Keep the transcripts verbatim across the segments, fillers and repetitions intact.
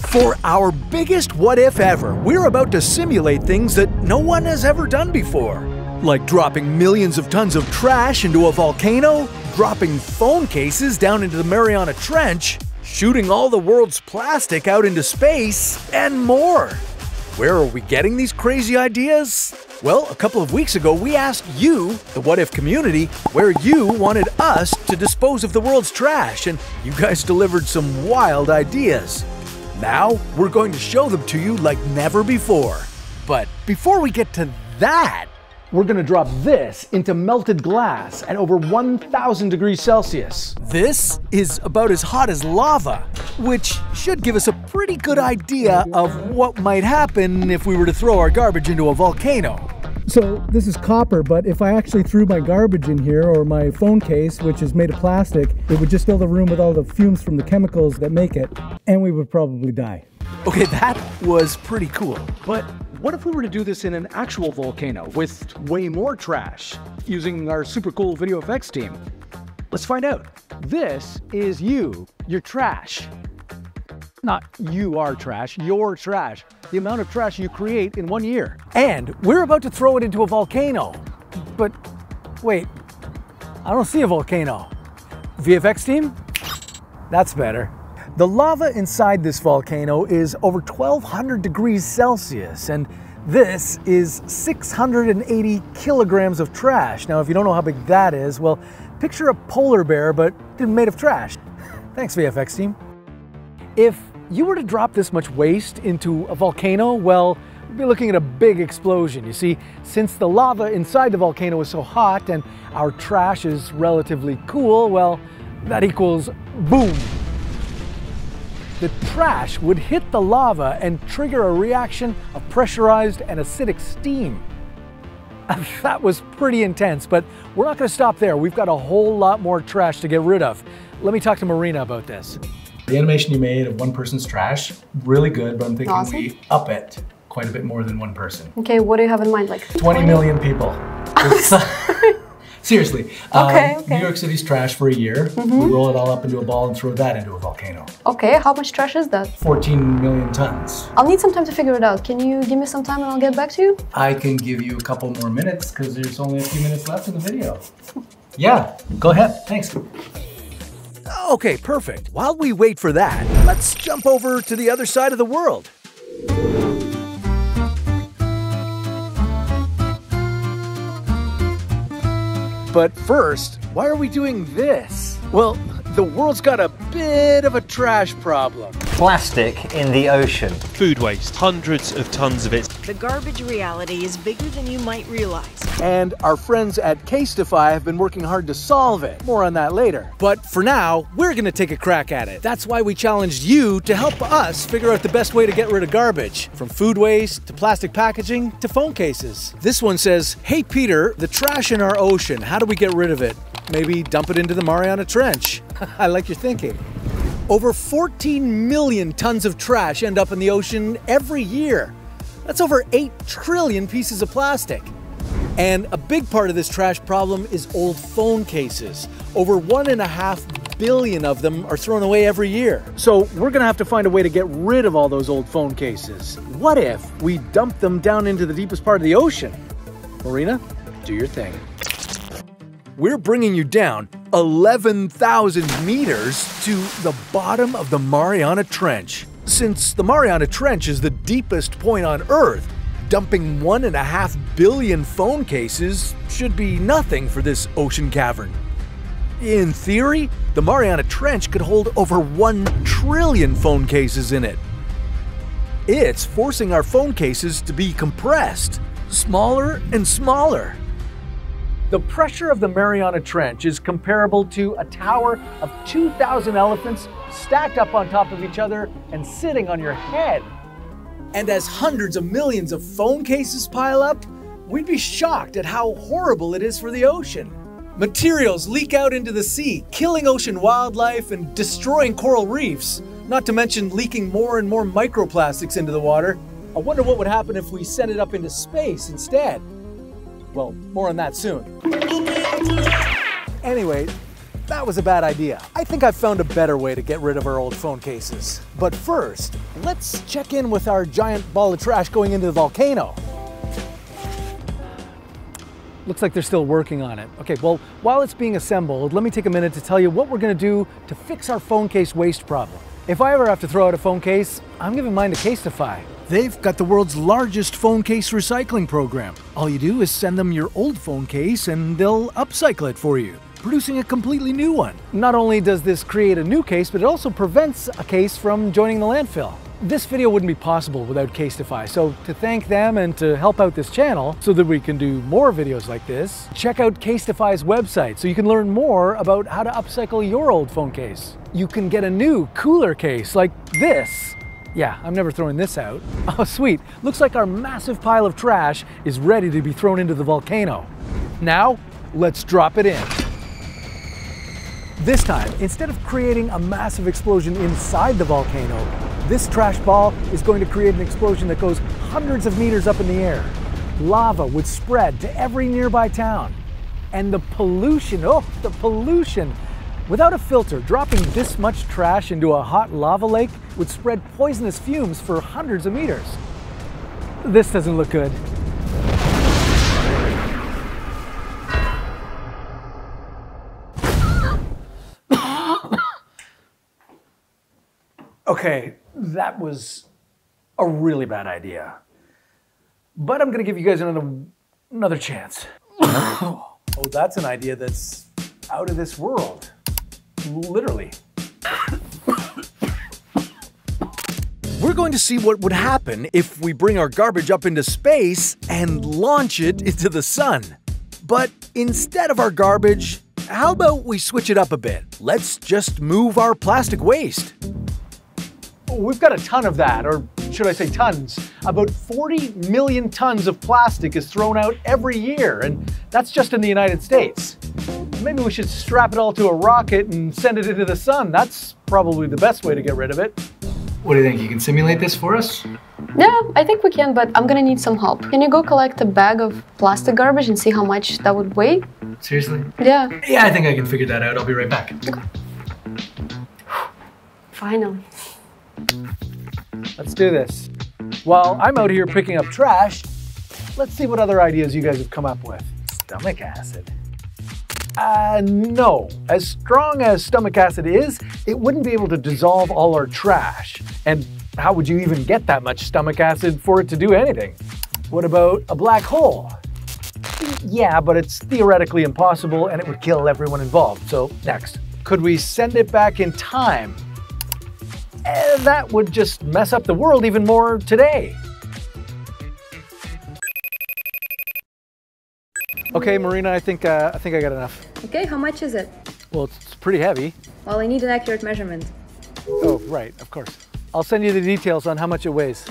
For our biggest what if ever, we're about to simulate things that no one has ever done before. Like dropping millions of tons of trash into a volcano, dropping phone cases down into the Mariana Trench, shooting all the world's plastic out into space, and more. Where are we getting these crazy ideas? Well, a couple of weeks ago, we asked you, the What If community, where you wanted us to dispose of the world's trash, and you guys delivered some wild ideas. Now, we're going to show them to you like never before. But before we get to that, we're going to drop this into melted glass at over one thousand degrees Celsius. This is about as hot as lava, which should give us a pretty good idea of what might happen if we were to throw our garbage into a volcano. So this is copper, but if I actually threw my garbage in here, or my phone case, which is made of plastic, it would just fill the room with all the fumes from the chemicals that make it, and we would probably die. Okay, that was pretty cool. But what if we were to do this in an actual volcano with way more trash, using our super cool video effects team? Let's find out. This is you, your trash. Not you are trash, your trash. The amount of trash you create in one year. And we're about to throw it into a volcano. But wait, I don't see a volcano. V F X team? That's better. The lava inside this volcano is over twelve hundred degrees Celsius, and this is six hundred eighty kilograms of trash. Now, if you don't know how big that is, well, picture a polar bear, but made of trash. Thanks, V F X team. If you were to drop this much waste into a volcano, well, we'd be looking at a big explosion. You see, since the lava inside the volcano is so hot and our trash is relatively cool, well, that equals boom. The trash would hit the lava and trigger a reaction of pressurized and acidic steam. That was pretty intense, but we're not going to stop there. We've got a whole lot more trash to get rid of. Let me talk to Mariana about this. The animation you made of one person's trash, really good, but I'm thinking Awesome. we up it quite a bit more than one person. Okay, what do you have in mind? Like twenty million people. Seriously. Okay, um, okay. New York City's trash for a year. Mm-hmm. We roll it all up into a ball and throw that into a volcano. Okay, how much trash is that? fourteen million tons. I'll need some time to figure it out. Can you give me some time and I'll get back to you? I can give you a couple more minutes because there's only a few minutes left in the video. Yeah, go ahead. Thanks. Okay, perfect. While we wait for that, let's jump over to the other side of the world. But first, why are we doing this? Well, the world's got a bit of a trash problem. Plastic in the ocean. Food waste, hundreds of tons of it. The garbage reality is bigger than you might realize. And our friends at Casetify have been working hard to solve it. More on that later. But for now, we're gonna take a crack at it. That's why we challenged you to help us figure out the best way to get rid of garbage. From food waste, to plastic packaging, to phone cases. This one says, hey Peter, the trash in our ocean, how do we get rid of it? Maybe dump it into the Mariana Trench. I like your thinking. Over fourteen million tons of trash end up in the ocean every year. That's over eight trillion pieces of plastic. And a big part of this trash problem is old phone cases. Over one and a half billion of them are thrown away every year. So we're gonna have to find a way to get rid of all those old phone cases. What if we dump them down into the deepest part of the ocean? Mariana, do your thing. We're bringing you down eleven thousand meters to the bottom of the Mariana Trench. Since the Mariana Trench is the deepest point on Earth, dumping one and a half billion phone cases should be nothing for this ocean cavern. In theory, the Mariana Trench could hold over one trillion phone cases in it. It's forcing our phone cases to be compressed, smaller and smaller. The pressure of the Mariana Trench is comparable to a tower of two thousand elephants stacked up on top of each other and sitting on your head. And as hundreds of millions of phone cases pile up, we'd be shocked at how horrible it is for the ocean. Materials leak out into the sea, killing ocean wildlife and destroying coral reefs, not to mention leaking more and more microplastics into the water. I wonder what would happen if we sent it up into space instead. Well, more on that soon. Anyway, that was a bad idea. I think I've found a better way to get rid of our old phone cases. But first, let's check in with our giant ball of trash going into the volcano. Looks like they're still working on it. Okay, well, while it's being assembled, let me take a minute to tell you what we're gonna do to fix our phone case waste problem. If I ever have to throw out a phone case, I'm giving mine to Casetify. They've got the world's largest phone case recycling program. All you do is send them your old phone case and they'll upcycle it for you, producing a completely new one. Not only does this create a new case, but it also prevents a case from joining the landfill. This video wouldn't be possible without Casetify, so to thank them and to help out this channel so that we can do more videos like this, check out Casetify's website so you can learn more about how to upcycle your old phone case. You can get a new, cooler case like this. Yeah, I'm never throwing this out. Oh, sweet. Looks like our massive pile of trash is ready to be thrown into the volcano. Now, let's drop it in. This time, instead of creating a massive explosion inside the volcano, this trash ball is going to create an explosion that goes hundreds of meters up in the air. Lava would spread to every nearby town. And the pollution, oh, the pollution. Without a filter, dropping this much trash into a hot lava lake would spread poisonous fumes for hundreds of meters. This doesn't look good. Okay, that was a really bad idea. But I'm gonna give you guys another, another chance. Oh, that's an idea that's out of this world. Literally. We're going to see what would happen if we bring our garbage up into space and launch it into the sun. But instead of our garbage, how about we switch it up a bit? Let's just move our plastic waste. We've got a ton of that, or should I say tons. About forty million tons of plastic is thrown out every year, and that's just in the United States. Maybe we should strap it all to a rocket and send it into the sun. That's probably the best way to get rid of it. What do you think? You can simulate this for us? Yeah, I think we can, but I'm gonna need some help. Can you go collect a bag of plastic garbage and see how much that would weigh? Seriously? Yeah. Yeah, I think I can figure that out. I'll be right back. Okay. Finally. Let's do this. While I'm out here picking up trash, let's see what other ideas you guys have come up with. Stomach acid. Uh, no. As strong as stomach acid is, it wouldn't be able to dissolve all our trash. And how would you even get that much stomach acid for it to do anything? What about a black hole? Yeah, but it's theoretically impossible and it would kill everyone involved. So, next. Could we send it back in time? Eh, that would just mess up the world even more today. Okay, Marina, I think uh, I think I got enough. Okay, how much is it? Well, it's pretty heavy. Well, I need an accurate measurement. Oh, right, of course. I'll send you the details on how much it weighs.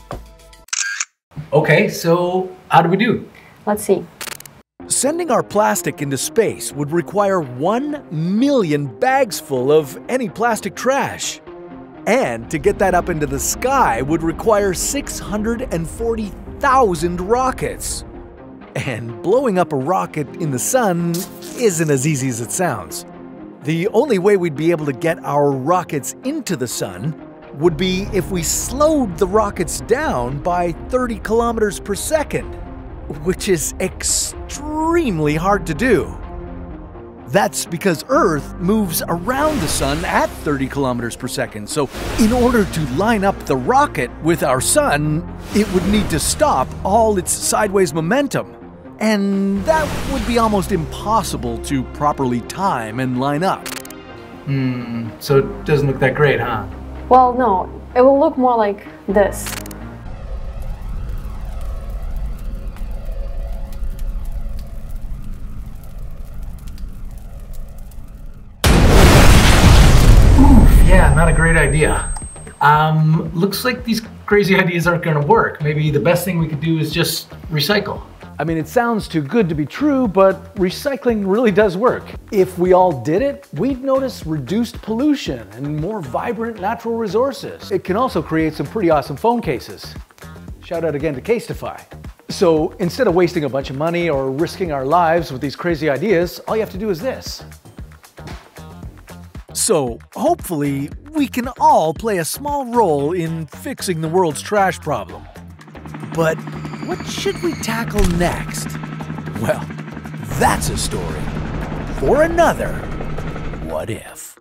Okay, so how do we do? Let's see. Sending our plastic into space would require one million bags full of any plastic trash. And to get that up into the sky would require six hundred forty thousand rockets. And blowing up a rocket in the sun isn't as easy as it sounds. The only way we'd be able to get our rockets into the sun would be if we slowed the rockets down by thirty kilometers per second, which is extremely hard to do. That's because Earth moves around the sun at thirty kilometers per second, so in order to line up the rocket with our sun, it would need to stop all its sideways momentum. And that would be almost impossible to properly time and line up. Hmm, so it doesn't look that great, huh? Well, no, it will look more like this. Yeah, not a great idea. Um, looks like these crazy ideas aren't gonna work. Maybe the best thing we could do is just recycle. I mean, it sounds too good to be true, but recycling really does work. If we all did it, we'd notice reduced pollution and more vibrant natural resources. It can also create some pretty awesome phone cases. Shout out again to Casetify. So instead of wasting a bunch of money or risking our lives with these crazy ideas, all you have to do is this. So hopefully we can all play a small role in fixing the world's trash problem. But what should we tackle next? Well, that's a story for another What If.